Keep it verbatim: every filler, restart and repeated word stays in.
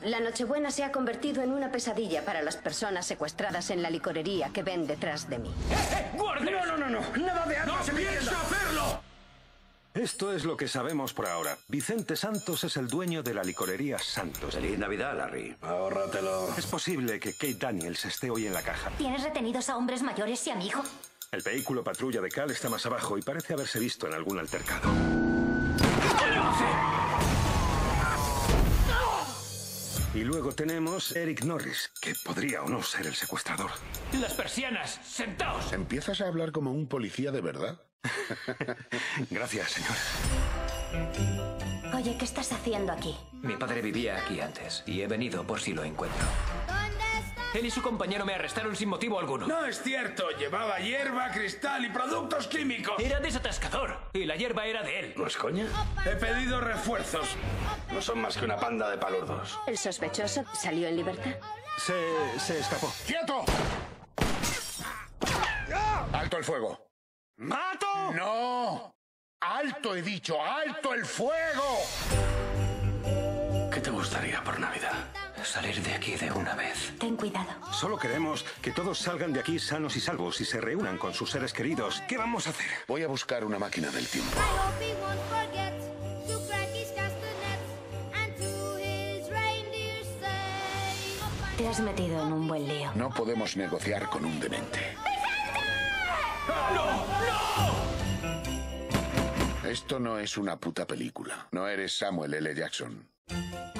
La Nochebuena se ha convertido en una pesadilla para las personas secuestradas en la licorería que ven detrás de mí. ¡Eh, eh! ¡Guardia! No, no, no, no. Nada de armas en mi tienda. ¡No pienso hacerlo! Esto es lo que sabemos por ahora. Vicente Santos es el dueño de la licorería Santos. Feliz Navidad, Larry. Ahórratelo. Es posible que Kate Daniels esté hoy en la caja. ¿Tienes retenidos a hombres mayores y a mi hijo? El vehículo patrulla de Cal está más abajo y parece haberse visto en algún altercado. Y luego tenemos Eric Norris, que podría o no ser el secuestrador. ¡Las persianas! ¡Sentaos! ¿Empiezas a hablar como un policía de verdad? Gracias, señor. Oye, ¿qué estás haciendo aquí? Mi padre vivía aquí antes y he venido por si lo encuentro. Él y su compañero me arrestaron sin motivo alguno. No es cierto. Llevaba hierba, cristal y productos químicos. Era desatascador y la hierba era de él. ¿No es coña? He pedido refuerzos. No son más que una panda de palurdos. ¿El sospechoso salió en libertad? Se, se escapó. ¡Quieto! ¡Alto el fuego! ¡Mato! ¡No! ¡Alto, he dicho! ¡Alto el fuego! ¿Qué te gustaría por Navidad? Salir de aquí de una vez. Ten cuidado. Solo queremos que todos salgan de aquí sanos y salvos y se reúnan con sus seres queridos. ¿Qué vamos a hacer? Voy a buscar una máquina del tiempo. Te has metido en un buen lío. No podemos negociar con un demente. ¡No! ¡No! Esto no es una puta película. No eres Samuel L. Jackson.